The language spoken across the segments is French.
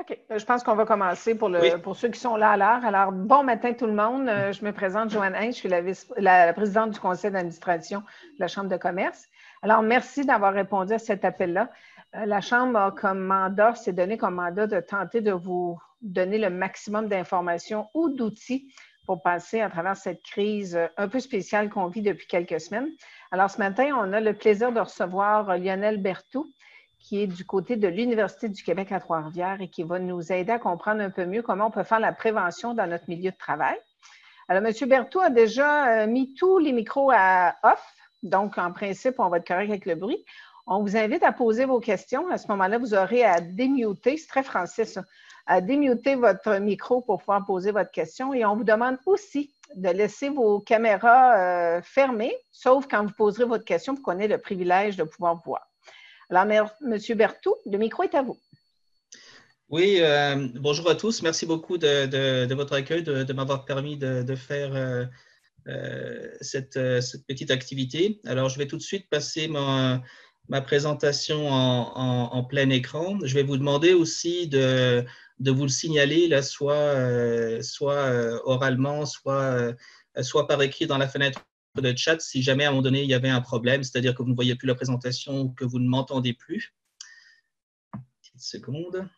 OK. Je pense qu'on va commencer Oui. pour ceux qui sont là à l'heure. Alors, bon matin tout le monde. Je me présente, Joanne Hein, je suis la présidente du conseil d'administration de la Chambre de commerce. Alors, merci d'avoir répondu à cet appel-là. La Chambre a comme mandat, s'est donné comme mandat de tenter de vous donner le maximum d'informations ou d'outils pour passer à travers cette crise un peu spéciale qu'on vit depuis quelques semaines. Alors, ce matin, on a le plaisir de recevoir Lionel Berthoud, qui est du côté de l'Université du Québec à Trois-Rivières et qui va nous aider à comprendre un peu mieux comment on peut faire la prévention dans notre milieu de travail. Alors, M. Berthoud a déjà mis tous les micros à off, donc en principe, on va être correct avec le bruit. On vous invite à poser vos questions. À ce moment-là, vous aurez à démuter, c'est très français ça, à démuter votre micro pour pouvoir poser votre question. Et on vous demande aussi de laisser vos caméras fermées, sauf quand vous poserez votre question pour qu'on ait le privilège de pouvoir voir. Alors, M. Berthoud, le micro est à vous. Oui, bonjour à tous. Merci beaucoup de votre accueil, de m'avoir permis de faire cette petite activité. Alors, je vais tout de suite passer ma présentation en plein écran. Je vais vous demander aussi de vous le signaler, là, soit oralement, soit par écrit dans la fenêtre de chat, si jamais à un moment donné il y avait un problème, c'est-à-dire que vous ne voyez plus la présentation ou que vous ne m'entendez plus. Petite seconde.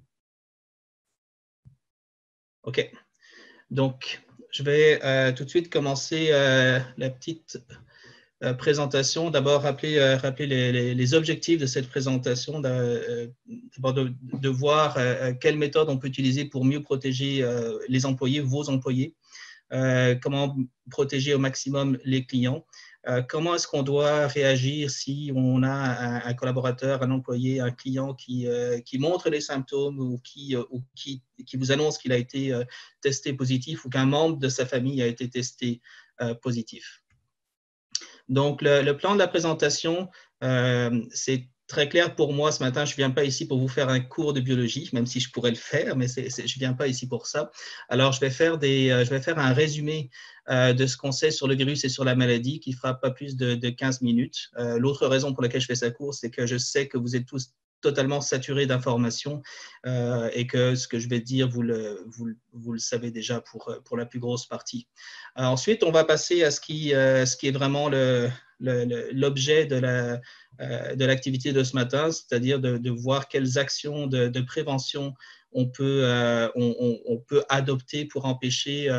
OK. Donc, je vais tout de suite commencer la petite présentation. D'abord, rappeler les objectifs de cette présentation, d'abord de voir quelle méthode on peut utiliser pour mieux protéger les employés, vos employés, comment protéger au maximum les clients, comment est-ce qu'on doit réagir si on a un collaborateur, un employé, un client qui montre les symptômes ou qui vous annonce qu'il a été testé positif ou qu'un membre de sa famille a été testé positif. Donc, le plan de la présentation, c'est très clair pour moi ce matin. Je ne viens pas ici pour vous faire un cours de biologie, même si je pourrais le faire, mais je ne viens pas ici pour ça. Alors, je vais faire un résumé de ce qu'on sait sur le virus et sur la maladie qui ne fera pas plus de 15 minutes. L'autre raison pour laquelle je fais ça court, c'est que je sais que vous êtes tous totalement saturé d'informations et que ce que je vais dire, vous le savez déjà pour la plus grosse partie. Ensuite, on va passer à ce qui est vraiment l'objet de l'activité de ce matin, c'est-à-dire de voir quelles actions de prévention on peut adopter pour empêcher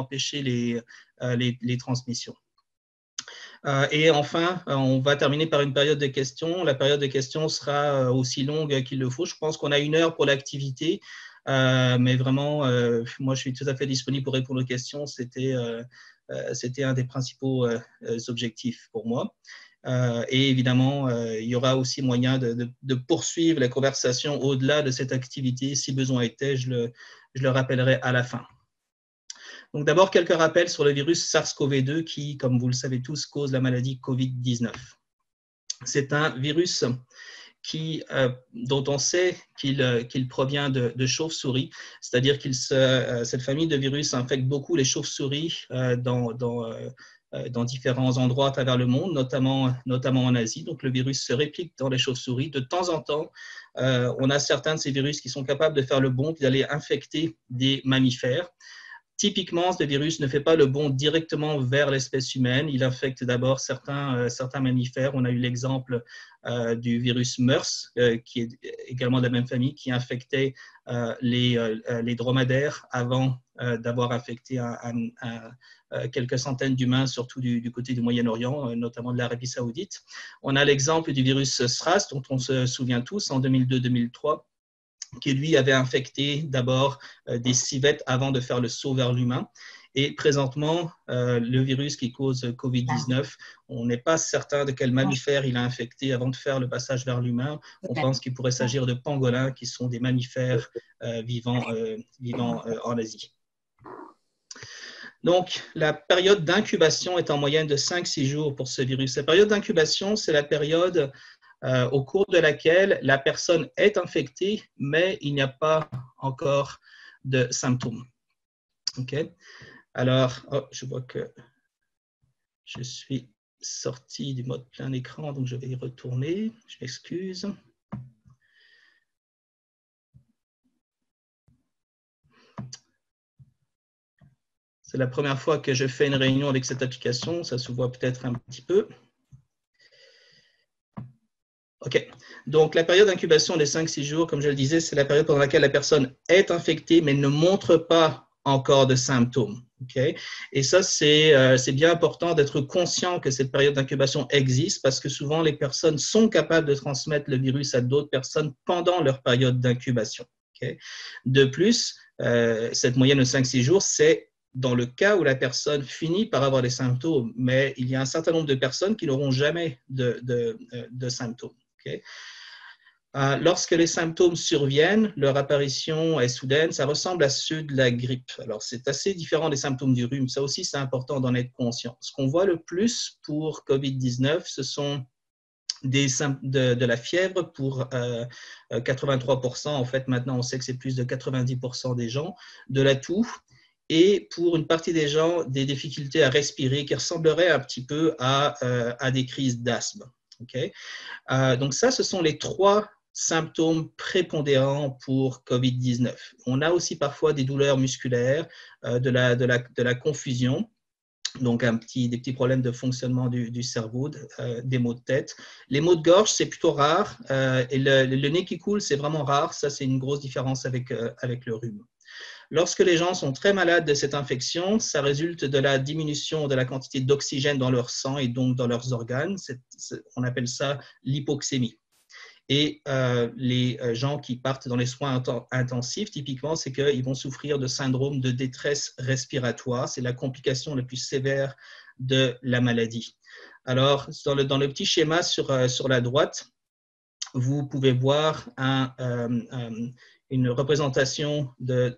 les transmissions. Et enfin, on va terminer par une période de questions. La période de questions sera aussi longue qu'il le faut. Je pense qu'on a 1 heure pour l'activité, mais vraiment, moi, je suis tout à fait disponible pour répondre aux questions. C'était un des principaux objectifs pour moi. Et évidemment, il y aura aussi moyen de poursuivre la conversation au-delà de cette activité. Si besoin était, je le rappellerai à la fin. Donc d'abord, quelques rappels sur le virus SARS-CoV-2 qui, comme vous le savez tous, cause la maladie COVID-19. C'est un virus dont on sait qu'il provient de chauves-souris, c'est-à-dire que cette famille de virus infecte beaucoup les chauves-souris dans différents endroits à travers le monde, notamment en Asie. Donc le virus se réplique dans les chauves-souris. De temps en temps, on a certains de ces virus qui sont capables de faire le bond et d'aller infecter des mammifères. Typiquement, ce virus ne fait pas le bond directement vers l'espèce humaine. Il infecte d'abord certains mammifères. On a eu l'exemple du virus MERS, qui est également de la même famille, qui infectait les dromadaires avant d'avoir infecté quelques centaines d'humains, surtout du côté du Moyen-Orient, notamment de l'Arabie saoudite. On a l'exemple du virus SRAS, dont on se souvient tous, en 2002-2003, qui lui avait infecté d'abord des civettes avant de faire le saut vers l'humain. Et présentement, le virus qui cause COVID-19, on n'est pas certain de quel mammifère il a infecté avant de faire le passage vers l'humain. On pense qu'il pourrait s'agir de pangolins, qui sont des mammifères vivant en Asie. Donc, la période d'incubation est en moyenne de 5-6 jours pour ce virus. La période d'incubation, c'est la période au cours de laquelle la personne est infectée, mais il n'y a pas encore de symptômes. OK? Alors, je vois que je suis sorti du mode plein écran, donc je vais y retourner. Je m'excuse. C'est la première fois que je fais une réunion avec cette application. Ça se voit peut-être un petit peu. OK. Donc, la période d'incubation des 5-6 jours, comme je le disais, c'est la période pendant laquelle la personne est infectée, mais ne montre pas encore de symptômes. Okay? Et ça, c'est bien important d'être conscient que cette période d'incubation existe parce que souvent, les personnes sont capables de transmettre le virus à d'autres personnes pendant leur période d'incubation. Okay? De plus, cette moyenne de 5-6 jours, c'est dans le cas où la personne finit par avoir des symptômes, mais il y a un certain nombre de personnes qui n'auront jamais de symptômes. Okay? Lorsque les symptômes surviennent, leur apparition est soudaine, ça ressemble à ceux de la grippe. Alors, c'est assez différent des symptômes du rhume. Ça aussi, c'est important d'en être conscient. Ce qu'on voit le plus pour COVID-19, ce sont de la fièvre pour 83%. En fait, maintenant, on sait que c'est plus de 90% des gens, de la toux, et pour une partie des gens, des difficultés à respirer qui ressembleraient un petit peu à des crises d'asthme. Okay? Donc ça, ce sont les 3 symptômes prépondérants pour COVID-19. On a aussi parfois des douleurs musculaires, de la confusion, donc des petits problèmes de fonctionnement du cerveau, des maux de tête. Les maux de gorge, c'est plutôt rare, et le nez qui coule, c'est vraiment rare. Ça, c'est une grosse différence avec le rhume. Lorsque les gens sont très malades de cette infection, ça résulte de la diminution de la quantité d'oxygène dans leur sang et donc dans leurs organes. On appelle ça l'hypoxémie. Et les gens qui partent dans les soins intensifs, typiquement, c'est qu'ils vont souffrir de syndrome de détresse respiratoire. C'est la complication la plus sévère de la maladie. Alors, dans le petit schéma sur la droite, vous pouvez voir une représentation dans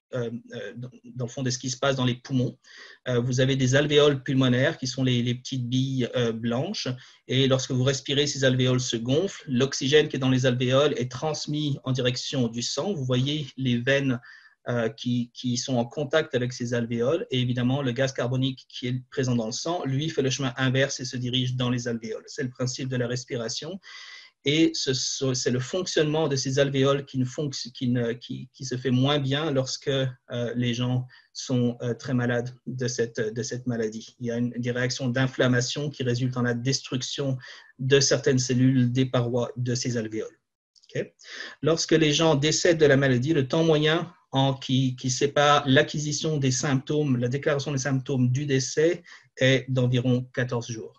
le fond de ce qui se passe dans les poumons. Vous avez des alvéoles pulmonaires qui sont les petites billes blanches, et lorsque vous respirez, ces alvéoles se gonflent. L'oxygène qui est dans les alvéoles est transmis en direction du sang. Vous voyez les veines qui sont en contact avec ces alvéoles, et évidemment, le gaz carbonique qui est présent dans le sang, lui, fait le chemin inverse et se dirige dans les alvéoles. C'est le principe de la respiration. Et c'est le fonctionnement de ces alvéoles qui se fait moins bien lorsque les gens sont très malades de cette maladie. Il y a des réactions d'inflammation qui résultent en la destruction de certaines cellules des parois de ces alvéoles. Okay? Lorsque les gens décèdent de la maladie, le temps moyen qui sépare l'acquisition des symptômes, la déclaration des symptômes du décès est d'environ 14 jours.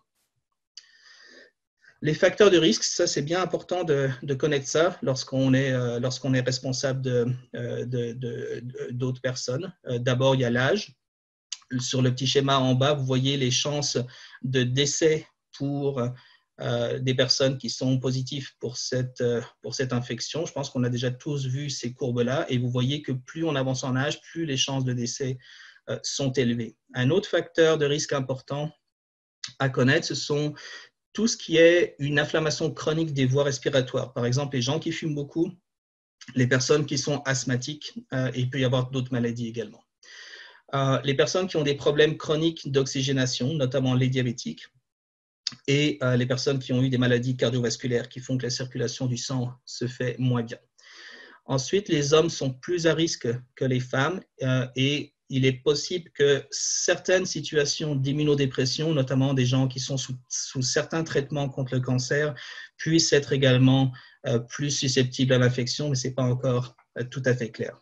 Les facteurs de risque, ça c'est bien important de connaître ça lorsqu'on est responsable d'autres personnes. D'abord, il y a l'âge. Sur le petit schéma en bas, vous voyez les chances de décès pour des personnes qui sont positives pour cette infection. Je pense qu'on a déjà tous vu ces courbes-là, et vous voyez que plus on avance en âge, plus les chances de décès sont élevées. Un autre facteur de risque important à connaître, ce sont tout ce qui est une inflammation chronique des voies respiratoires. Par exemple, les gens qui fument beaucoup, les personnes qui sont asthmatiques, et il peut y avoir d'autres maladies également. Les personnes qui ont des problèmes chroniques d'oxygénation, notamment les diabétiques, et les personnes qui ont eu des maladies cardiovasculaires qui font que la circulation du sang se fait moins bien. Ensuite, les hommes sont plus à risque que les femmes, et il est possible que certaines situations d'immunodépression, notamment des gens qui sont sous certains traitements contre le cancer, puissent être également plus susceptibles à l'infection, mais ce n'est pas encore tout à fait clair.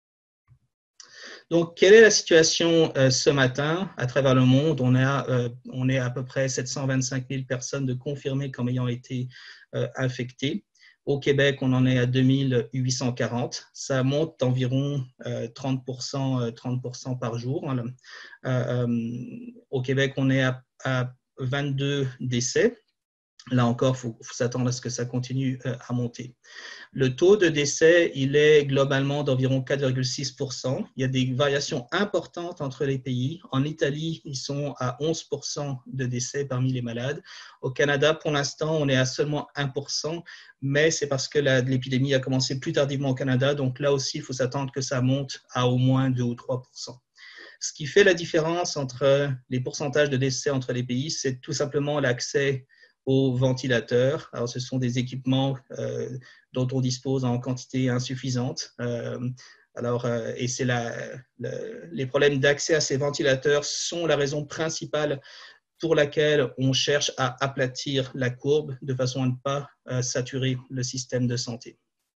Donc, quelle est la situation ce matin à travers le monde? On est à peu près 725 000 personnes de confirmées comme ayant été infectées. Au Québec, on en est à 2840. Ça monte d'environ 30% par jour. Au Québec, on est à 22 décès. Là encore, il faut s'attendre à ce que ça continue à monter. Le taux de décès, il est globalement d'environ 4,6%. Il y a des variations importantes entre les pays. En Italie, ils sont à 11% de décès parmi les malades. Au Canada, pour l'instant, on est à seulement 1%, mais c'est parce que l'épidémie a commencé plus tardivement au Canada. Donc là aussi, il faut s'attendre que ça monte à au moins 2 ou 3%. Ce qui fait la différence entre les pourcentages de décès entre les pays, c'est tout simplement l'accès aux ventilateurs. Alors, ce sont des équipements dont on dispose en quantité insuffisante. Alors, et c'est les problèmes d'accès à ces ventilateurs sont la raison principale pour laquelle on cherche à aplatir la courbe de façon à ne pas saturer le système de santé.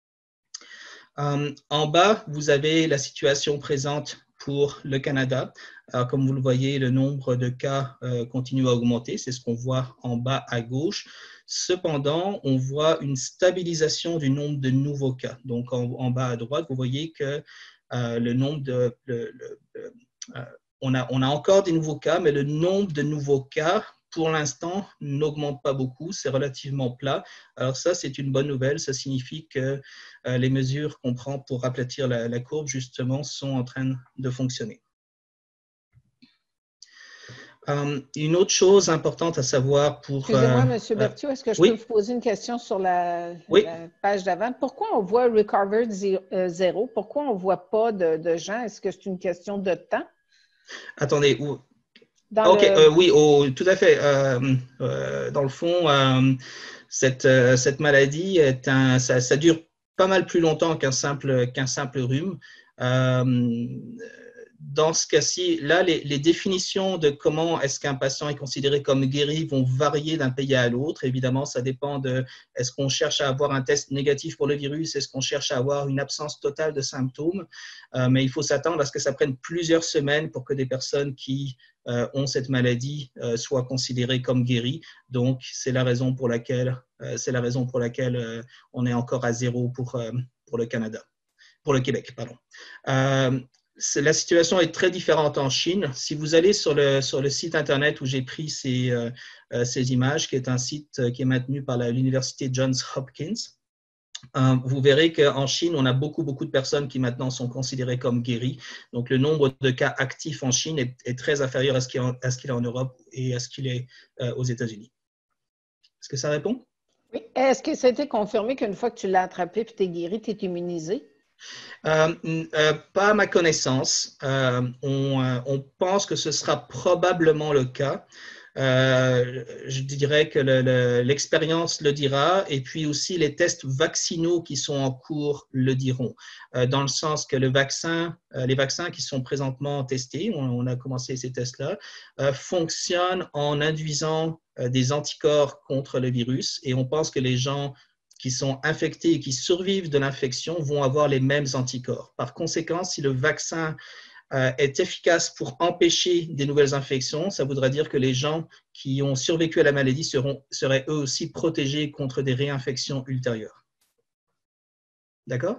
En bas, vous avez la situation présente pour le Canada. Alors, comme vous le voyez, le nombre de cas continue à augmenter. C'est ce qu'on voit en bas à gauche. Cependant, on voit une stabilisation du nombre de nouveaux cas. Donc, en bas à droite, vous voyez que le nombre de… on a encore des nouveaux cas, mais le nombre de nouveaux cas, pour l'instant, n'augmente pas beaucoup. C'est relativement plat. Alors ça, c'est une bonne nouvelle. Ça signifie que les mesures qu'on prend pour aplatir la courbe, justement, sont en train de fonctionner. Une autre chose importante à savoir pour… Excusez-moi, M. Berthiaud, est-ce que je peux vous poser une question sur la page d'avant? Pourquoi on voit Recovered 0? Pourquoi on ne voit pas de gens? Est-ce que c'est une question de temps? Attendez, oui, tout à fait. Dans le fond, cette maladie, ça dure pas mal plus longtemps qu'un simple rhume. Dans ce cas-ci, là, les définitions de comment est-ce qu'un patient est considéré comme guéri vont varier d'un pays à l'autre. Évidemment, ça dépend de est-ce qu'on cherche à avoir un test négatif pour le virus, est-ce qu'on cherche à avoir une absence totale de symptômes. Mais il faut s'attendre à ce que ça prenne plusieurs semaines pour que des personnes qui ont cette maladie soient considérées comme guéries. Donc, c'est la raison pour laquelle on est encore à 0 pour le Canada, pour le Québec, pardon. La situation est très différente en Chine. Si vous allez sur le site Internet où j'ai pris ces images, qui est un site qui est maintenu par l'Université Johns Hopkins, vous verrez qu'en Chine, on a beaucoup de personnes qui maintenant sont considérées comme guéries. Donc, le nombre de cas actifs en Chine est très inférieur à ce qu'il est en Europe et à ce qu'il est aux États-Unis. Est-ce que ça répond? Oui. Est-ce que ça a été confirmé qu'une fois que tu l'as attrapé et que tu es guéri, tu es immunisé? Pas à ma connaissance. On pense que ce sera probablement le cas. Je dirais que l'expérience le dira, et puis aussi les tests vaccinaux qui sont en cours le diront, dans le sens que les vaccins qui sont présentement testés, on a commencé ces tests-là, fonctionnent en induisant des anticorps contre le virus, et on pense que les gens qui sont infectés et qui survivent de l'infection vont avoir les mêmes anticorps. Par conséquent, si le vaccin est efficace pour empêcher des nouvelles infections, ça voudra dire que les gens qui ont survécu à la maladie seraient eux aussi protégés contre des réinfections ultérieures. D'accord?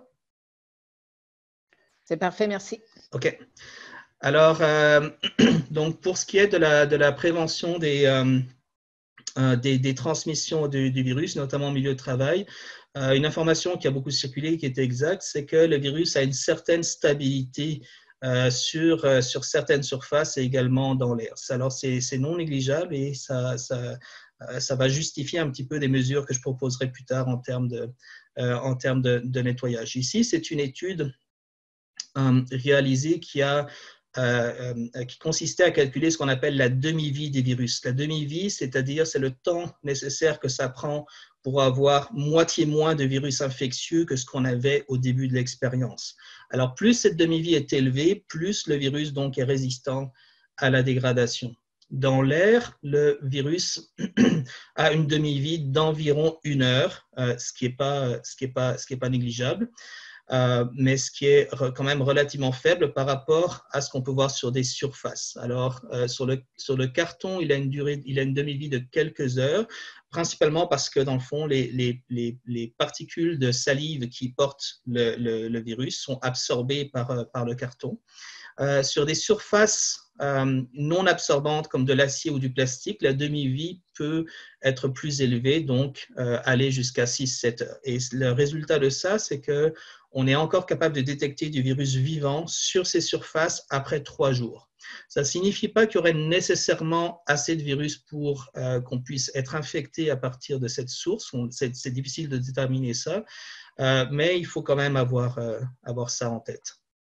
C'est parfait, merci. OK. Alors, donc pour ce qui est de la prévention des transmissions du virus, notamment au milieu de travail, une information qui a beaucoup circulé, qui est exacte, c'est que le virus a une certaine stabilité sur certaines surfaces et également dans l'air. Alors, c'est non négligeable et ça va justifier un petit peu des mesures que je proposerai plus tard en termes de nettoyage. Ici, c'est une étude réalisée qui consistait à calculer ce qu'on appelle la demi-vie des virus. La demi-vie, c'est-à-dire c'est le temps nécessaire que ça prend pour avoir moitié moins de virus infectieux que ce qu'on avait au début de l'expérience. Alors, plus cette demi-vie est élevée, plus le virus donc est résistant à la dégradation. Dans l'air, le virus a une demi-vie d'environ 1 heure, ce qui est pas négligeable. Mais ce qui est quand même relativement faible par rapport à ce qu'on peut voir sur des surfaces. Alors, sur le carton, il a une demi-vie de quelques heures, principalement parce que, dans le fond, les particules de salive qui portent le virus sont absorbées par le carton. Sur des surfaces non absorbantes comme de l'acier ou du plastique, la demi-vie peut être plus élevée, donc aller jusqu'à 6-7 heures. Et le résultat de ça, c'est qu'on est encore capable de détecter du virus vivant sur ces surfaces après 3 jours. Ça ne signifie pas qu'il y aurait nécessairement assez de virus pour qu'on puisse être infecté à partir de cette source. C'est difficile de déterminer ça, mais il faut quand même avoir ça en tête.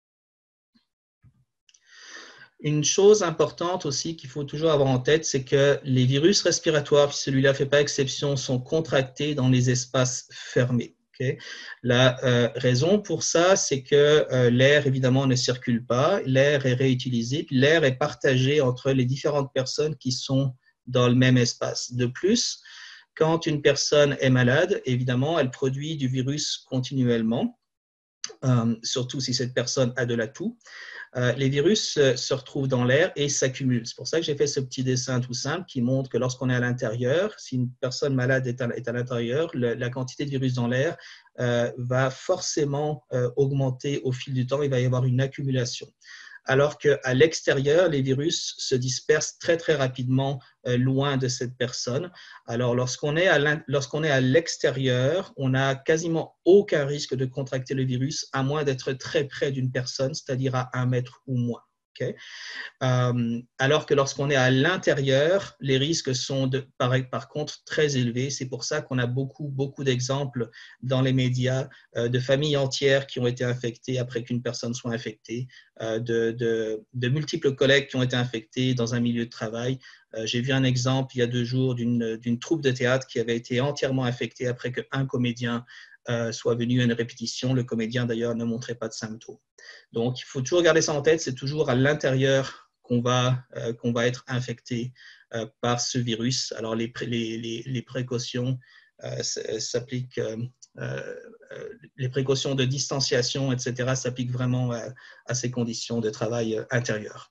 Une chose importante aussi qu'il faut toujours avoir en tête, c'est que les virus respiratoires, puis celui-là ne fait pas exception, sont contractés dans les espaces fermés. Okay. La raison pour ça, c'est que l'air, évidemment, ne circule pas. L'air est réutilisé, puis l'air est partagé entre les différentes personnes qui sont dans le même espace. De plus, quand une personne est malade, évidemment, elle produit du virus continuellement, surtout si cette personne a de la toux. Les virus se retrouvent dans l'air et s'accumulent. C'est pour ça que j'ai fait ce petit dessin tout simple qui montre que lorsqu'on est à l'intérieur, si une personne malade est à l'intérieur, la quantité de virus dans l'air va forcément augmenter au fil du temps. Il va y avoir une accumulation. Alors qu'à l'extérieur, les virus se dispersent très, très rapidement loin de cette personne. Alors, lorsqu'on est à l'extérieur, on n'a quasiment aucun risque de contracter le virus, à moins d'être très près d'une personne, c'est-à-dire à 1 mètre ou moins. Okay? Alors que lorsqu'on est à l'intérieur, les risques sont par contre très élevés. C'est pour ça qu'on a beaucoup d'exemples dans les médias de familles entières qui ont été infectées après qu'une personne soit infectée, de multiples collègues qui ont été infectés dans un milieu de travail. J'ai vu un exemple il y a 2 jours d'une troupe de théâtre qui avait été entièrement infectée après qu'un comédien soit venu à une répétition. Le comédien, d'ailleurs, ne montrait pas de symptômes. Donc, il faut toujours garder ça en tête, c'est toujours à l'intérieur qu'on va être infecté par ce virus. Alors, les précautions s'appliquent, les précautions de distanciation, etc., s'appliquent vraiment à ces conditions de travail intérieures.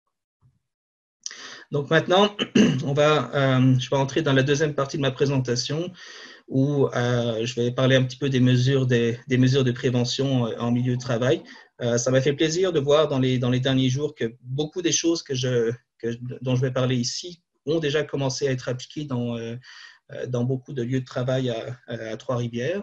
Donc maintenant, je vais entrer dans la deuxième partie de ma présentation où je vais parler un petit peu des mesures de prévention en milieu de travail. Ça m'a fait plaisir de voir dans les derniers jours que beaucoup des choses dont je vais parler ici ont déjà commencé à être appliquées dans beaucoup de lieux de travail à Trois-Rivières.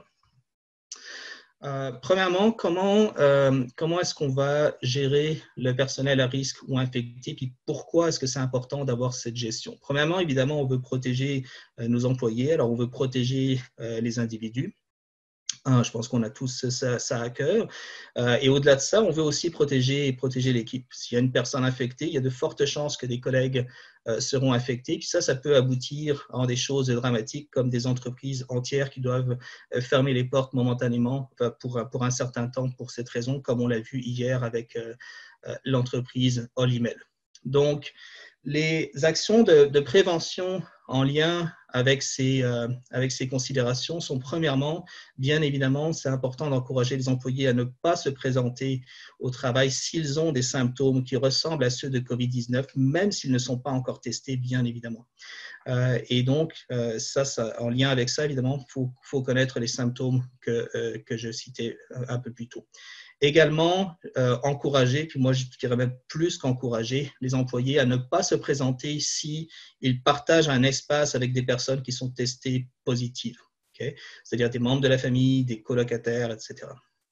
Premièrement, comment est-ce qu'on va gérer le personnel à risque ou infecté, puis pourquoi est-ce que c'est important d'avoir cette gestion? Premièrement, évidemment, on veut protéger nos employés, alors on veut protéger les individus. Je pense qu'on a tous ça à cœur. Et au-delà de ça, on veut aussi protéger l'équipe. S'il y a une personne infectée, il y a de fortes chances que des collègues seront infectés. Puis ça peut aboutir à des choses dramatiques comme des entreprises entières qui doivent fermer les portes momentanément pour un certain temps pour cette raison, comme on l'a vu hier avec l'entreprise Olimel. Donc, les actions de prévention en lien avec ces considérations sont premièrement, bien évidemment, c'est important d'encourager les employés à ne pas se présenter au travail s'ils ont des symptômes qui ressemblent à ceux de COVID-19, même s'ils ne sont pas encore testés, bien évidemment. Et donc, en lien avec ça, évidemment, il faut connaître les symptômes que je citais un peu plus tôt. Également, encourager, puis moi je dirais même plus qu'encourager, les employés à ne pas se présenter s'ils partagent un espace avec des personnes qui sont testées positives, okay? C'est-à-dire des membres de la famille, des colocataires, etc.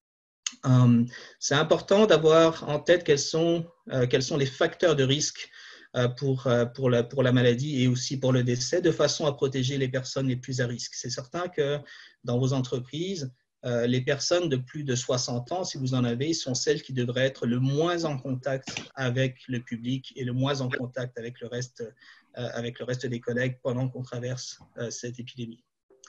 C'est important d'avoir en tête quels sont les facteurs de risque pour la maladie et aussi pour le décès, de façon à protéger les personnes les plus à risque. C'est certain que dans vos entreprises, les personnes de plus de 60 ans, si vous en avez, sont celles qui devraient être le moins en contact avec le public et le moins en contact avec le reste des collègues pendant qu'on traverse cette épidémie.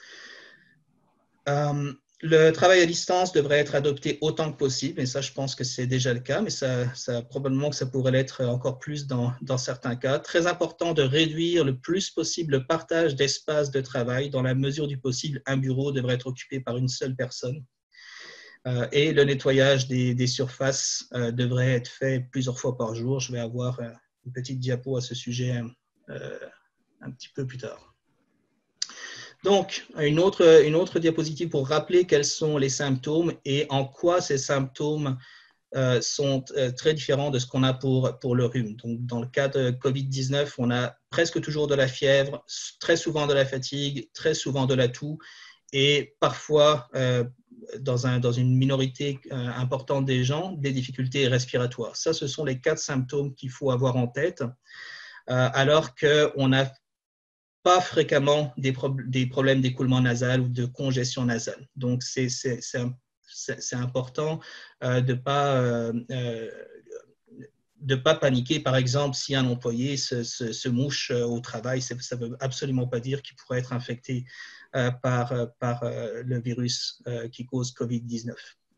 Le travail à distance devrait être adopté autant que possible, et ça, je pense que c'est déjà le cas, mais probablement que ça pourrait l'être encore plus dans certains cas. Très important de réduire le plus possible le partage d'espace de travail. Dans la mesure du possible, un bureau devrait être occupé par une seule personne. Et le nettoyage des surfaces devrait être fait plusieurs fois par jour. Je vais avoir une petite diapo à ce sujet un petit peu plus tard. Donc, une autre diapositive pour rappeler quels sont les symptômes et en quoi ces symptômes sont très différents de ce qu'on a pour le rhume. Donc, dans le cas de COVID-19, on a presque toujours de la fièvre, très souvent de la fatigue, très souvent de la toux et parfois, dans une minorité importante des gens, des difficultés respiratoires. Ça, ce sont les 4 symptômes qu'il faut avoir en tête, alors qu'on a pas fréquemment des problèmes d'écoulement nasal ou de congestion nasale. Donc, c'est important de ne pas ne pas paniquer. Par exemple, si un employé se mouche au travail, ça ne veut absolument pas dire qu'il pourrait être infecté par le virus qui cause COVID-19.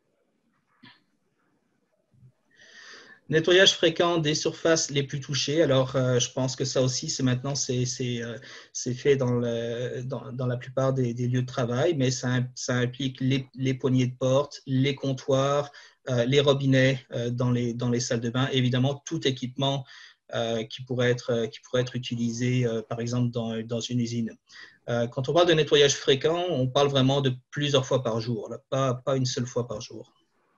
Nettoyage fréquent des surfaces les plus touchées. Alors, je pense que ça aussi, maintenant, c'est fait dans la plupart des lieux de travail, mais ça implique les poignées de porte, les comptoirs, les robinets dans les salles de bain, évidemment, tout équipement qui pourrait être utilisé, par exemple, dans une usine. Quand on parle de nettoyage fréquent, on parle vraiment de plusieurs fois par jour, là, pas une seule fois par jour.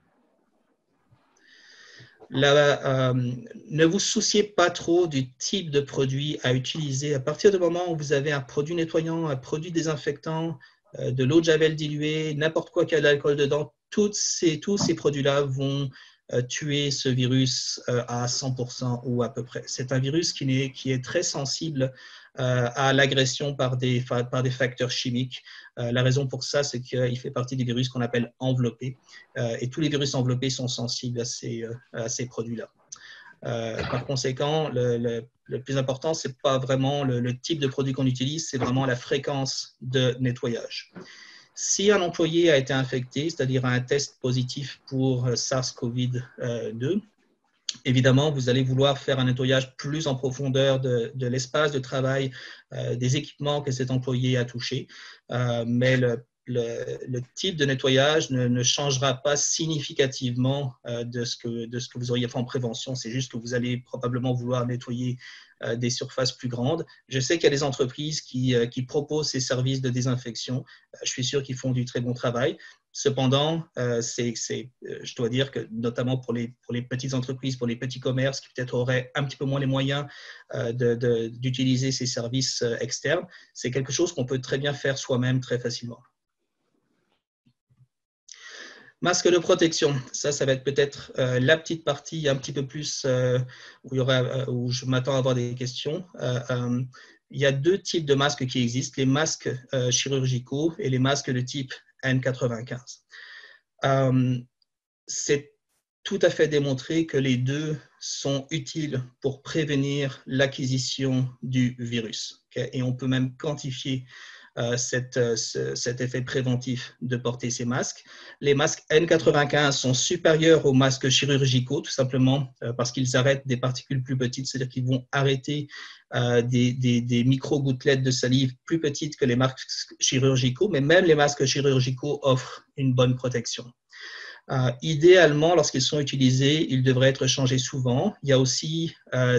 Ne vous souciez pas trop du type de produit à utiliser. À partir du moment où vous avez un produit nettoyant, un produit désinfectant, de l'eau de javel diluée, n'importe quoi qui a de l'alcool dedans, tous ces produits-là vont tuer ce virus à 100% ou à peu près. C'est un virus qui est très sensible à l'agression par des facteurs chimiques. La raison pour ça, c'est qu'il fait partie des virus qu'on appelle enveloppés. Et tous les virus enveloppés sont sensibles à ces produits-là. Par conséquent, le plus important, ce n'est pas vraiment le type de produit qu'on utilise, c'est vraiment la fréquence de nettoyage. Si un employé a été infecté, c'est-à-dire un test positif pour SARS-CoV-2, évidemment, vous allez vouloir faire un nettoyage plus en profondeur de l'espace de travail, des équipements que cet employé a touchés, mais le type de nettoyage ne changera pas significativement de ce que vous auriez fait en prévention. C'est juste que vous allez probablement vouloir nettoyer des surfaces plus grandes. Je sais qu'il y a des entreprises qui proposent ces services de désinfection. Je suis sûr qu'ils font du très bon travail. Cependant, je dois dire que notamment pour les petites entreprises, pour les petits commerces qui peut-être auraient un petit peu moins les moyens d'utiliser ces services externes, c'est quelque chose qu'on peut très bien faire soi-même très facilement. Masque de protection, ça va être peut-être la petite partie un petit peu plus où je m'attends à avoir des questions. Il y a deux types de masques qui existent, les masques chirurgicaux et les masques de type N95. C'est tout à fait démontré que les deux sont utiles pour prévenir l'acquisition du virus. Et on peut même quantifier cet effet préventif de porter ces masques. Les masques N95 sont supérieurs aux masques chirurgicaux, tout simplement parce qu'ils arrêtent des particules plus petites, c'est-à-dire qu'ils vont arrêter des micro-gouttelettes de salive plus petites que les masques chirurgicaux, mais même les masques chirurgicaux offrent une bonne protection. Idéalement, lorsqu'ils sont utilisés, ils devraient être changés souvent. Il y a aussi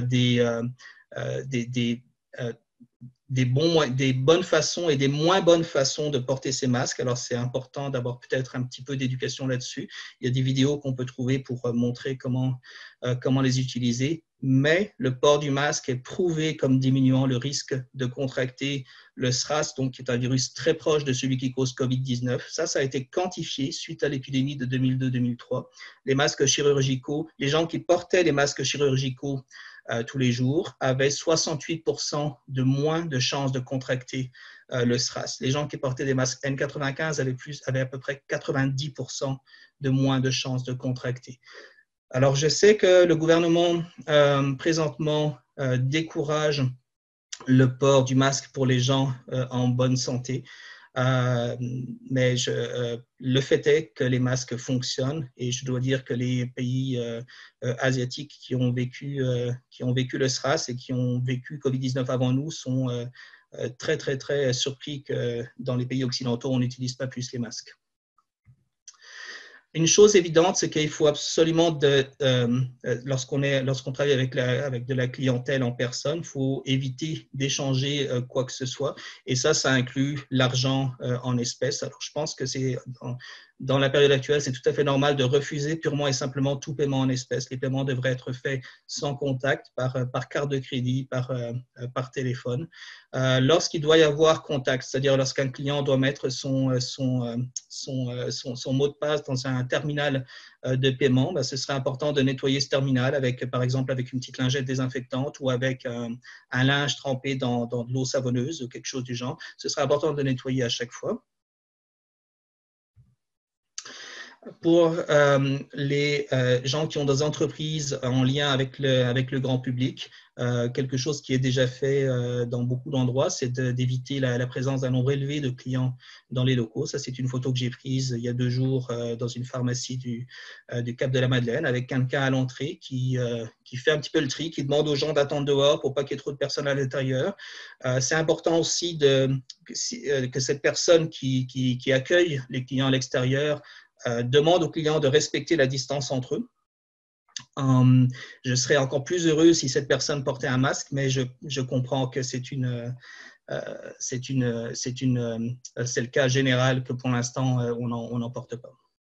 des bonnes façons et des moins bonnes façons de porter ces masques. Alors, c'est important d'avoir peut-être un petit peu d'éducation là-dessus. Il y a des vidéos qu'on peut trouver pour montrer comment les utiliser. Mais le port du masque est prouvé comme diminuant le risque de contracter le SRAS, donc qui est un virus très proche de celui qui cause COVID-19. Ça a été quantifié suite à l'épidémie de 2002-2003. Les masques chirurgicaux, les gens qui portaient les masques chirurgicaux tous les jours avaient 68% de moins de chances de contracter le SRAS. Les gens qui portaient des masques N95 avaient à peu près 90% de moins de chances de contracter. Alors, je sais que le gouvernement présentement décourage le port du masque pour les gens en bonne santé. Mais le fait est que les masques fonctionnent et je dois dire que les pays asiatiques qui ont vécu le SRAS et qui ont vécu COVID-19 avant nous sont très, très, très surpris que dans les pays occidentaux, on n'utilise pas plus les masques. Une chose évidente, c'est qu'il faut absolument, lorsqu'on travaille avec de la clientèle en personne, il faut éviter d'échanger quoi que ce soit. Et ça inclut l'argent en espèces. Alors, je pense que dans la période actuelle, c'est tout à fait normal de refuser purement et simplement tout paiement en espèces. Les paiements devraient être faits sans contact, par carte de crédit, par téléphone. Lorsqu'il doit y avoir contact, c'est-à-dire lorsqu'un client doit mettre son mot de passe dans un terminal de paiement, ce serait important de nettoyer ce terminal par exemple avec une petite lingette désinfectante ou avec un linge trempé dans de l'eau savonneuse ou quelque chose du genre. Ce serait important de nettoyer à chaque fois. Pour les gens qui ont des entreprises en lien avec le grand public, quelque chose qui est déjà fait dans beaucoup d'endroits, c'est d'éviter la présence d'un nombre élevé de clients dans les locaux. Ça, c'est une photo que j'ai prise il y a 2 jours dans une pharmacie du Cap de la Madeleine avec quelqu'un à l'entrée qui fait un petit peu le tri, qui demande aux gens d'attendre dehors pour pas qu'il y ait trop de personnes à l'intérieur. C'est important aussi que cette personne qui accueille les clients à l'extérieur demande aux clients de respecter la distance entre eux. Je serais encore plus heureux si cette personne portait un masque, mais je comprends que c'est le cas général que pour l'instant, on n'en porte pas.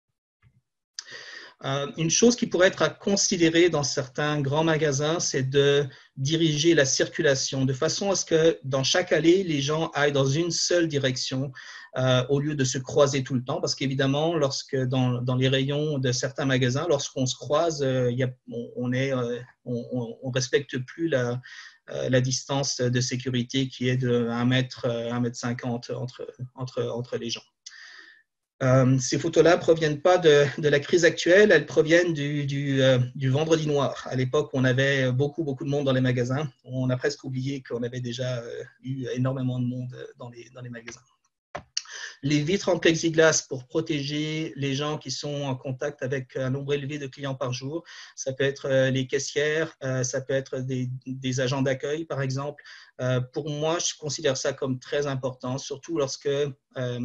Une chose qui pourrait être à considérer dans certains grands magasins, c'est de diriger la circulation de façon à ce que dans chaque allée, les gens aillent dans une seule direction au lieu de se croiser tout le temps. Parce qu'évidemment, lorsque dans les rayons de certains magasins, lorsqu'on se croise, on ne respecte plus la distance de sécurité qui est de 1 mètre, 1,50 m entre les gens. Ces photos-là ne proviennent pas de la crise actuelle, elles proviennent du vendredi noir. À l'époque, on avait beaucoup de monde dans les magasins. On a presque oublié qu'on avait déjà eu énormément de monde dans les magasins. Les vitres en plexiglas pour protéger les gens qui sont en contact avec un nombre élevé de clients par jour. Ça peut être les caissières, ça peut être des agents d'accueil, par exemple. Pour moi, je considère ça comme très important, surtout lorsqu'on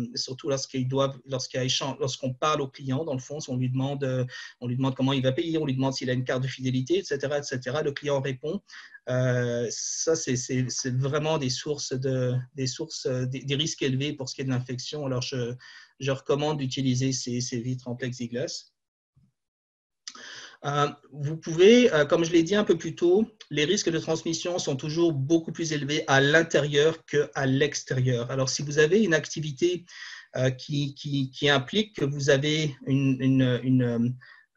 parle au client, dans le fond, on lui demande comment il va payer, on lui demande s'il a une carte de fidélité, etc., etc. Le client répond. Ça, c'est vraiment des risques élevés pour ce qui est de l'infection. Alors, je recommande d'utiliser ces vitres en plexiglas. Vous pouvez, comme je l'ai dit un peu plus tôt, les risques de transmission sont toujours beaucoup plus élevés à l'intérieur qu'à l'extérieur. Alors, si vous avez une activité qui implique que vous avez une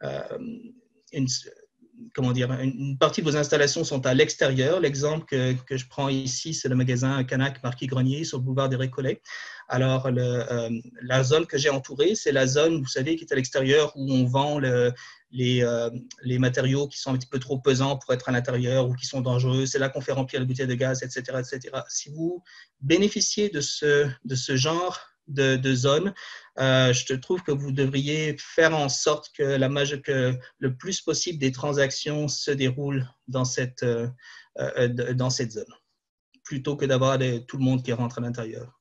partie de vos installations sont à l'extérieur. L'exemple que je prends ici, c'est le magasin Canac Marquis Grenier sur le boulevard des Récollets. Alors, la zone que j'ai entourée, c'est la zone, vous savez, qui est à l'extérieur où on vend les matériaux qui sont un petit peu trop pesants pour être à l'intérieur ou qui sont dangereux. C'est là qu'on fait remplir les bouteilles de gaz, etc., etc. Si vous bénéficiez de ce genre de zone, je trouve que vous devriez faire en sorte que le plus possible des transactions se déroulent dans cette zone, plutôt que d'avoir tout le monde qui rentre à l'intérieur.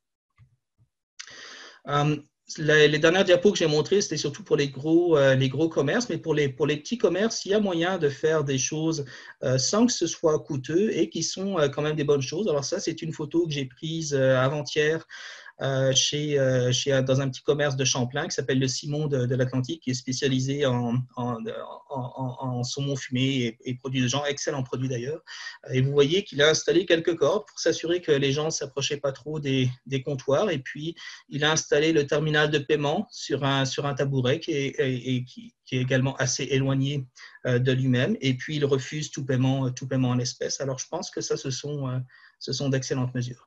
Les dernières diapos que j'ai montrées, c'était surtout pour les gros commerces, mais pour les petits commerces, il y a moyen de faire des choses sans que ce soit coûteux et qui sont quand même des bonnes choses. Alors ça, c'est une photo que j'ai prise avant-hier dans un petit commerce de Champlain qui s'appelle le Simon de l'Atlantique, qui est spécialisé en saumon fumé et produits de genre, excellent produit d'ailleurs. Et vous voyez qu'il a installé quelques cordes pour s'assurer que les gens ne s'approchaient pas trop des comptoirs. Et puis, il a installé le terminal de paiement sur un tabouret qui est également assez éloigné de lui-même. Et puis, il refuse tout paiement en espèces. Alors, je pense que ça, ce sont d'excellentes mesures.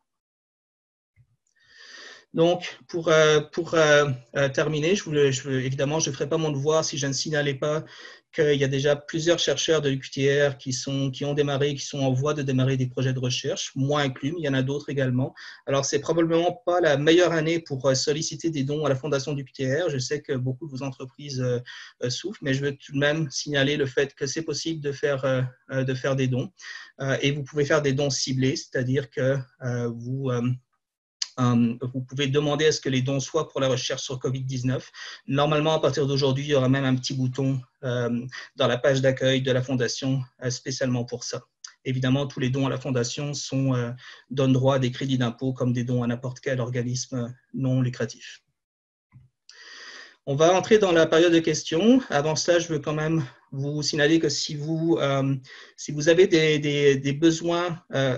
Donc, pour terminer, évidemment, je ne ferai pas mon devoir si je ne signalais pas qu'il y a déjà plusieurs chercheurs de l'UQTR qui ont démarré, qui sont en voie de démarrer des projets de recherche, moi inclus, mais il y en a d'autres également. Alors, ce n'est probablement pas la meilleure année pour solliciter des dons à la fondation du UQTR. Je sais que beaucoup de vos entreprises souffrent, mais je veux tout de même signaler le fait que c'est possible de faire des dons. Et vous pouvez faire des dons ciblés, c'est-à-dire que vous pouvez demander à ce que les dons soient pour la recherche sur COVID-19. Normalement, à partir d'aujourd'hui, il y aura même un petit bouton dans la page d'accueil de la Fondation spécialement pour ça. Évidemment, tous les dons à la Fondation donnent droit à des crédits d'impôt comme des dons à n'importe quel organisme non lucratif. On va entrer dans la période de questions. Avant cela, je veux quand même vous signaler que si vous avez des besoins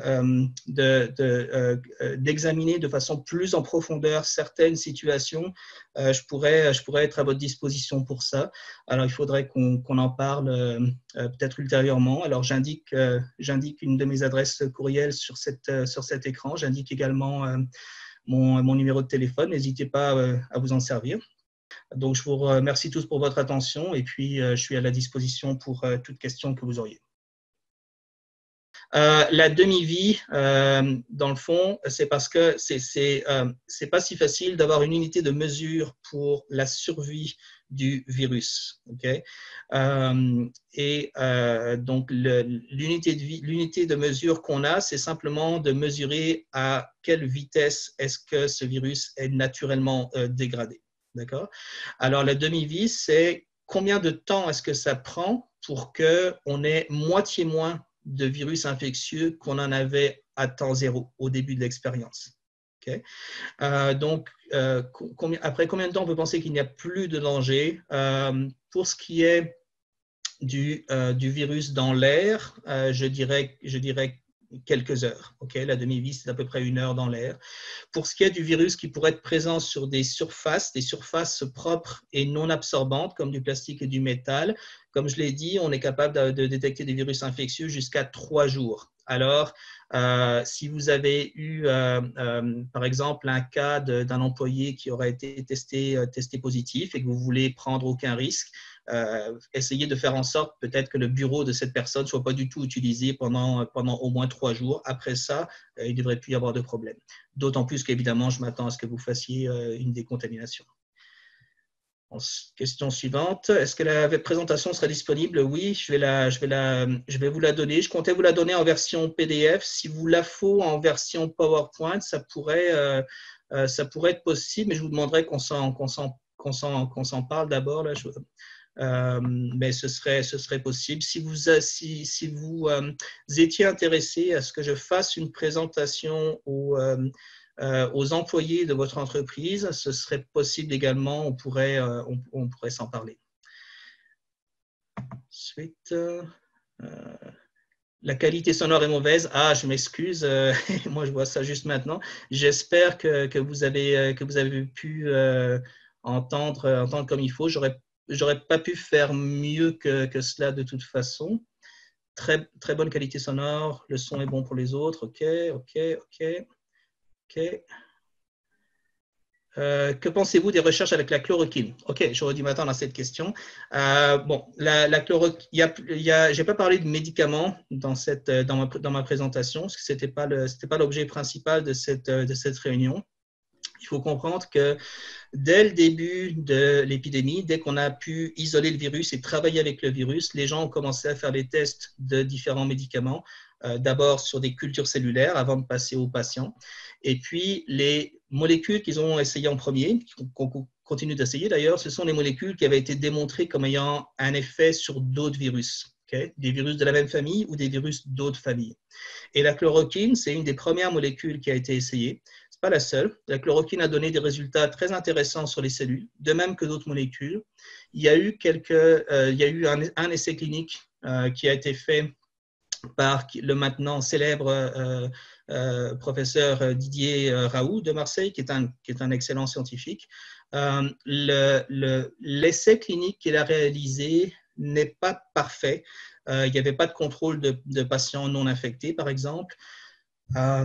d'examiner de façon plus en profondeur certaines situations, je pourrais être à votre disposition pour ça. Alors, il faudrait qu'on en parle peut-être ultérieurement. Alors, j'indique une de mes adresses courriel sur cet écran. J'indique également mon numéro de téléphone. N'hésitez pas à vous en servir. Donc, je vous remercie tous pour votre attention et puis je suis à la disposition pour toute question que vous auriez. La demi-vie, dans le fond, c'est parce que c'est pas si facile d'avoir une unité de mesure pour la survie du virus. Okay? Donc, l'unité de mesure qu'on a, c'est simplement de mesurer à quelle vitesse est-ce que ce virus est naturellement dégradé. D'accord? Alors, la demi-vie, c'est combien de temps est-ce que ça prend pour qu'on ait moitié moins de virus infectieux qu'on en avait à temps zéro au début de l'expérience. Okay? Donc, après combien de temps on peut penser qu'il n'y a plus de danger? Pour ce qui est du virus dans l'air, je dirais quelques heures. Okay? La demi-vie, c'est à peu près 1 heure dans l'air. Pour ce qui est du virus qui pourrait être présent sur des surfaces propres et non absorbantes, comme du plastique et du métal, comme je l'ai dit, on est capable de détecter des virus infectieux jusqu'à 3 jours. Alors, si vous avez eu, par exemple, un cas d'un employé qui aurait été testé positif et que vous voulez prendre aucun risque, essayez de faire en sorte peut-être que le bureau de cette personne ne soit pas du tout utilisé pendant au moins 3 jours. Après ça, il ne devrait plus y avoir de problème. D'autant plus qu'évidemment, je m'attends à ce que vous fassiez une décontamination. Question suivante. Est-ce que la présentation sera disponible? Oui, je vais vous la donner. Je comptais vous la donner en version PDF. Si vous la faut en version PowerPoint, ça pourrait être possible, mais je vous demanderai qu'on s'en parle d'abord. Mais ce serait possible. Si vous étiez intéressé à ce que je fasse une présentation aux employés de votre entreprise, ce serait possible également, on pourrait s'en parler. Ensuite, la qualité sonore est mauvaise. Ah, je m'excuse, moi je vois ça juste maintenant. J'espère que vous avez pu entendre comme il faut. J'aurais pas pu faire mieux que cela de toute façon. Très, très bonne qualité sonore, le son est bon pour les autres. OK. Que pensez-vous des recherches avec la chloroquine? OK, j'aurais dû m'attendre à cette question. Bon, la chloroquine, j'ai pas parlé de médicaments dans ma présentation, parce que c'était pas l'objet principal de cette réunion. Il faut comprendre que dès le début de l'épidémie, dès qu'on a pu isoler le virus et travailler avec le virus, les gens ont commencé à faire des tests de différents médicaments, d'abord sur des cultures cellulaires avant de passer aux patients. Et puis, les molécules qu'ils ont essayées en premier, qu'on continue d'essayer d'ailleurs, ce sont les molécules qui avaient été démontrées comme ayant un effet sur d'autres virus. Okay? Des virus de la même famille ou des virus d'autres familles. Et la chloroquine, c'est une des premières molécules qui a été essayée. Ce n'est pas la seule. La chloroquine a donné des résultats très intéressants sur les cellules, de même que d'autres molécules. Il y a eu un essai clinique qui a été fait par le maintenant célèbre professeur Didier Raoult de Marseille, qui est un excellent scientifique. L'essai clinique qu'il a réalisé n'est pas parfait. Il n'y avait pas de contrôle de patients non infectés, par exemple. La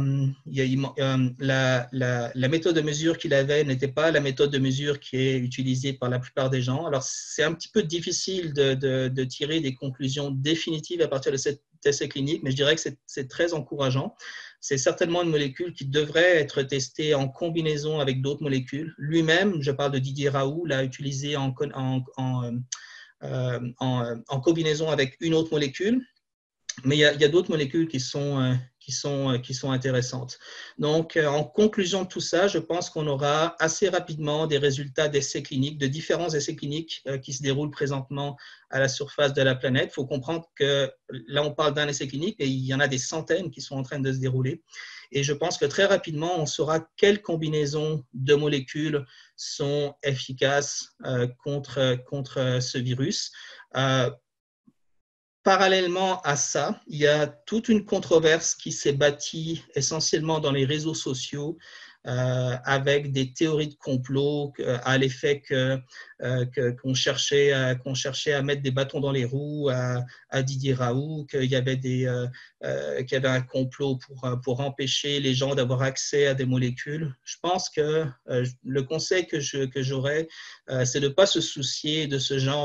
méthode de mesure qu'il avait n'était pas la méthode de mesure qui est utilisée par la plupart des gens. Alors, c'est un petit peu difficile de tirer des conclusions définitives à partir de cet essai clinique, mais je dirais que c'est très encourageant. C'est certainement une molécule qui devrait être testée en combinaison avec d'autres molécules. Lui-même, je parle de Didier Raoult, l'a utilisé en combinaison avec une autre molécule. Mais il y a d'autres molécules qui sont intéressantes. Donc, en conclusion de tout ça, je pense qu'on aura assez rapidement des résultats d'essais cliniques, de différents essais cliniques qui se déroulent présentement à la surface de la planète. Il faut comprendre que là, on parle d'un essai clinique et il y en a des centaines qui sont en train de se dérouler. Et je pense que très rapidement, on saura quelles combinaisons de molécules sont efficaces contre ce virus. Parallèlement à ça, il y a toute une controverse qui s'est bâtie essentiellement dans les réseaux sociaux avec des théories de complot à l'effet que qu'on cherchait à mettre des bâtons dans les roues à Didier Raoult, qu'il y avait un complot pour empêcher les gens d'avoir accès à des molécules. Je pense que le conseil que j'aurais, c'est de ne pas se soucier de ce genre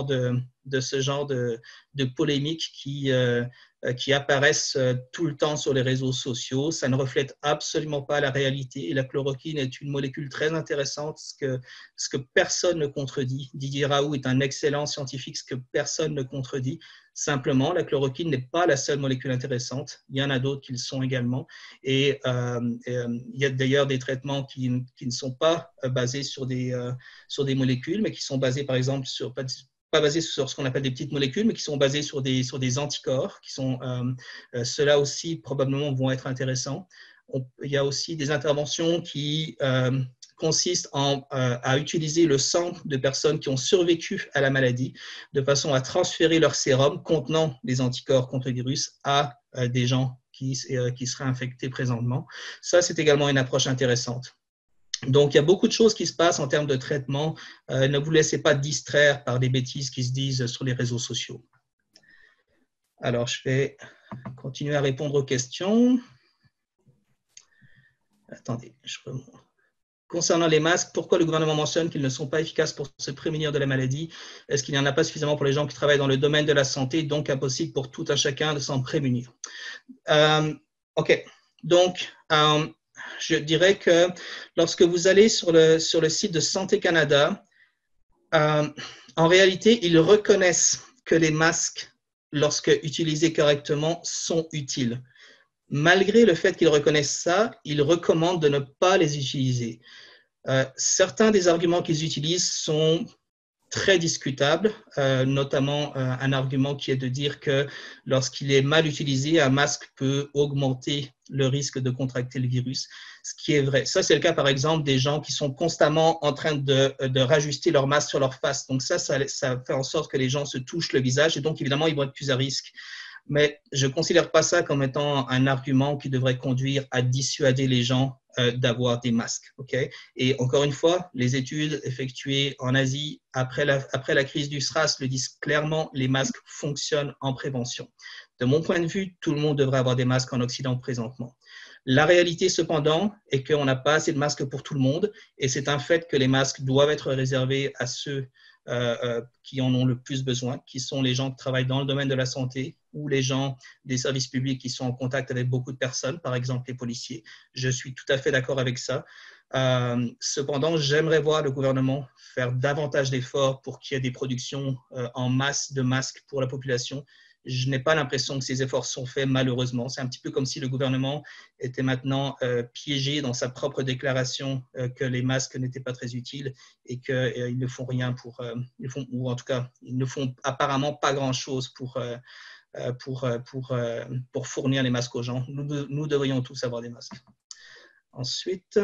de polémiques qui apparaissent tout le temps sur les réseaux sociaux. Ça ne reflète absolument pas la réalité. Et la chloroquine est une molécule très intéressante, ce que personne ne contredit. Didier Raoult est un excellent scientifique, ce que personne ne contredit. Simplement, la chloroquine n'est pas la seule molécule intéressante. Il y en a d'autres qui le sont également. Et il y a d'ailleurs des traitements qui ne sont pas basés sur des molécules, mais qui sont basés, par exemple, pas basés sur ce qu'on appelle des petites molécules, mais qui sont basés sur des anticorps, ceux-là aussi probablement vont être intéressants. Il y a aussi des interventions qui consistent à utiliser le sang de personnes qui ont survécu à la maladie de façon à transférer leur sérum contenant des anticorps contre le virus à des gens qui seraient infectés présentement. Ça, c'est également une approche intéressante. Donc, il y a beaucoup de choses qui se passent en termes de traitement. Ne vous laissez pas distraire par des bêtises qui se disent sur les réseaux sociaux. Alors, je vais continuer à répondre aux questions. Attendez, je remonte. Concernant les masques, pourquoi le gouvernement mentionne qu'ils ne sont pas efficaces pour se prémunir de la maladie? Est-ce qu'il n'y en a pas suffisamment pour les gens qui travaillent dans le domaine de la santé, donc impossible pour tout un chacun de s'en prémunir? OK. Donc, je dirais que lorsque vous allez sur le site de Santé Canada, en réalité, ils reconnaissent que les masques, lorsque utilisés correctement, sont utiles. Malgré le fait qu'ils reconnaissent ça, ils recommandent de ne pas les utiliser. Certains des arguments qu'ils utilisent sont très discutables, notamment un argument qui est de dire que lorsqu'il est mal utilisé, un masque peut augmenter le risque de contracter le virus, ce qui est vrai. Ça, c'est le cas, par exemple, des gens qui sont constamment en train de rajuster leur masque sur leur face. Donc ça fait en sorte que les gens se touchent le visage et donc, évidemment, ils vont être plus à risque. Mais je ne considère pas ça comme étant un argument qui devrait conduire à dissuader les gens d'avoir des masques. Okay? Et encore une fois, les études effectuées en Asie après la crise du SRAS le disent clairement, les masques fonctionnent en prévention. De mon point de vue, tout le monde devrait avoir des masques en Occident présentement. La réalité, cependant, est qu'on n'a pas assez de masques pour tout le monde et c'est un fait que les masques doivent être réservés à ceux qui en ont le plus besoin, qui sont les gens qui travaillent dans le domaine de la santé ou les gens des services publics qui sont en contact avec beaucoup de personnes, par exemple les policiers. Je suis tout à fait d'accord avec ça. Cependant, j'aimerais voir le gouvernement faire davantage d'efforts pour qu'il y ait des productions en masse de masques pour la population. Je n'ai pas l'impression que ces efforts sont faits, malheureusement. C'est un petit peu comme si le gouvernement était maintenant piégé dans sa propre déclaration que les masques n'étaient pas très utiles et qu'ils ne font rien ou en tout cas, ils ne font apparemment pas grand-chose pour fournir les masques aux gens. Nous devrions tous avoir des masques. Ensuite,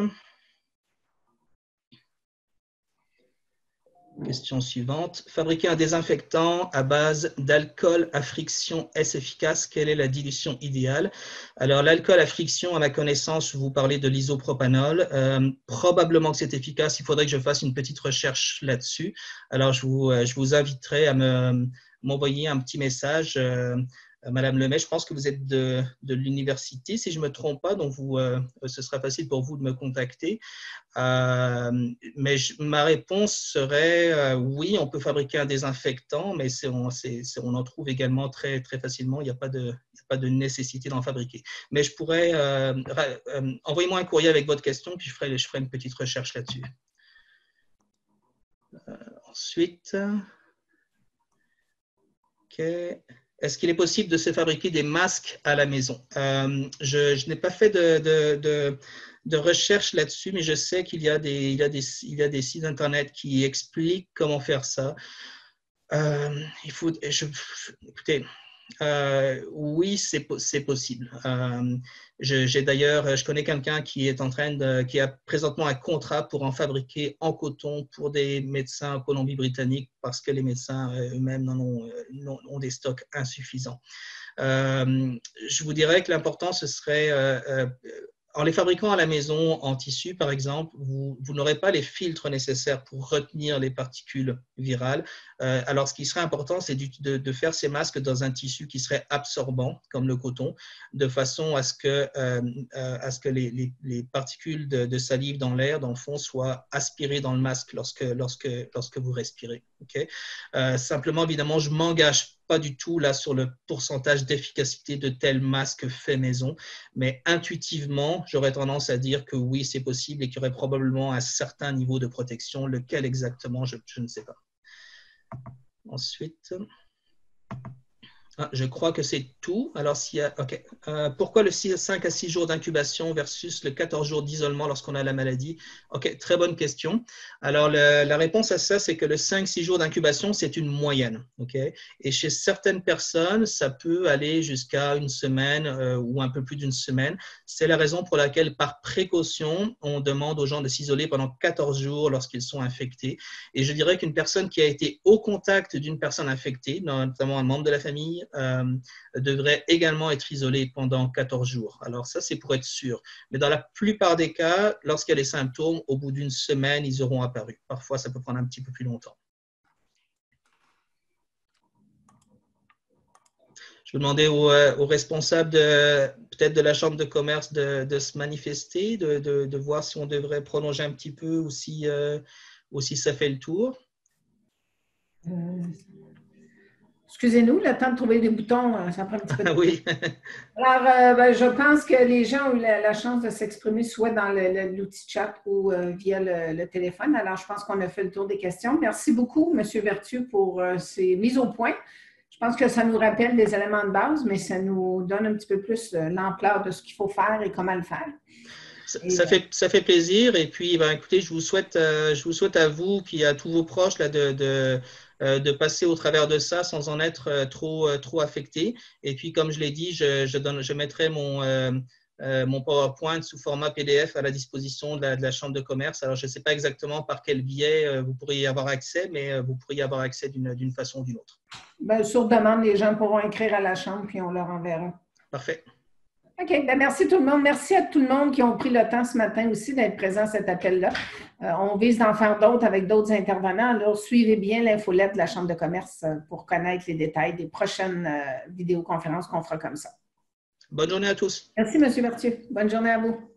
question suivante. Fabriquer un désinfectant à base d'alcool à friction, est-ce efficace? Quelle est la dilution idéale? Alors, l'alcool à friction, à ma connaissance, vous parlez de l'isopropanol. Probablement que c'est efficace. Il faudrait que je fasse une petite recherche là-dessus. Alors, je vous inviterai à m'envoyer un petit message. Madame Lemay, je pense que vous êtes de l'université, si je ne me trompe pas, donc ce sera facile pour vous de me contacter. Mais ma réponse serait oui, on peut fabriquer un désinfectant, mais on en trouve également très, très facilement. Il n'y a pas de nécessité d'en fabriquer. Mais je pourrais, envoyez-moi un courrier avec votre question, puis je ferai une petite recherche là-dessus. Ensuite, OK. Est-ce qu'il est possible de se fabriquer des masques à la maison? Je n'ai pas fait de recherche là-dessus, mais je sais qu'il y a des sites Internet qui expliquent comment faire ça. Écoutez, oui, c'est possible. Je connais quelqu'un qui a présentement un contrat pour en fabriquer en coton pour des médecins en Colombie-Britannique parce que les médecins eux-mêmes ont des stocks insuffisants. Je vous dirais que l'important, ce serait en les fabriquant à la maison en tissu, par exemple, vous n'aurez pas les filtres nécessaires pour retenir les particules virales. Alors, ce qui serait important, c'est de faire ces masques dans un tissu qui serait absorbant, comme le coton, de façon à ce que les particules de salive dans l'air, dans le fond, soient aspirées dans le masque lorsque vous respirez. Okay? Simplement, évidemment, je ne m'engage pas du tout là sur le pourcentage d'efficacité de tel masque fait maison, mais intuitivement, j'aurais tendance à dire que oui, c'est possible et qu'il y aurait probablement un certain niveau de protection. Lequel exactement, je ne sais pas. Ensuite, je crois que c'est tout. Alors, pourquoi le 5 à 6 jours d'incubation versus le 14 jours d'isolement lorsqu'on a la maladie? OK, très bonne question. Alors, la réponse à ça, c'est que le 5-6 jours d'incubation, c'est une moyenne. Okay? Et chez certaines personnes, ça peut aller jusqu'à une semaine ou un peu plus d'une semaine. C'est la raison pour laquelle, par précaution, on demande aux gens de s'isoler pendant 14 jours lorsqu'ils sont infectés. Et je dirais qu'une personne qui a été au contact d'une personne infectée, notamment un membre de la famille, devrait également être isolé pendant 14 jours. Alors ça, c'est pour être sûr. Mais dans la plupart des cas, lorsqu'il y a des symptômes, au bout d'une semaine, ils auront apparu. Parfois, ça peut prendre un petit peu plus longtemps. Je vais demander aux responsables peut-être de la Chambre de commerce de se manifester, de voir si on devrait prolonger un petit peu ou si ça fait le tour. Excusez-nous, le temps de trouver des boutons, ça prend un petit peu de temps. Oui. Alors, je pense que les gens ont eu la chance de s'exprimer soit dans l'outil chat ou via le téléphone. Alors, je pense qu'on a fait le tour des questions. Merci beaucoup, M. Vertu, pour ces mises au point. Je pense que ça nous rappelle des éléments de base, mais ça nous donne un petit peu plus l'ampleur de ce qu'il faut faire et comment le faire. Ça fait plaisir. Et puis, écoutez, je vous souhaite à vous puis à tous vos proches là, de passer au travers de ça sans en être trop affecté. Et puis, comme je l'ai dit, je mettrai mon PowerPoint sous format PDF à la disposition de la Chambre de commerce. Alors, je ne sais pas exactement par quel biais vous pourriez y avoir accès, mais vous pourriez y avoir accès d'une façon ou d'une autre. Sur demande, les gens pourront écrire à la Chambre puis on leur enverra. Parfait. OK. Merci tout le monde. Merci à tout le monde qui ont pris le temps ce matin aussi d'être présent à cet appel-là. On vise d'en faire d'autres avec d'autres intervenants. Alors, suivez bien l'infolette de la Chambre de commerce pour connaître les détails des prochaines vidéoconférences qu'on fera comme ça. Bonne journée à tous. Merci, M. Vertu. Bonne journée à vous.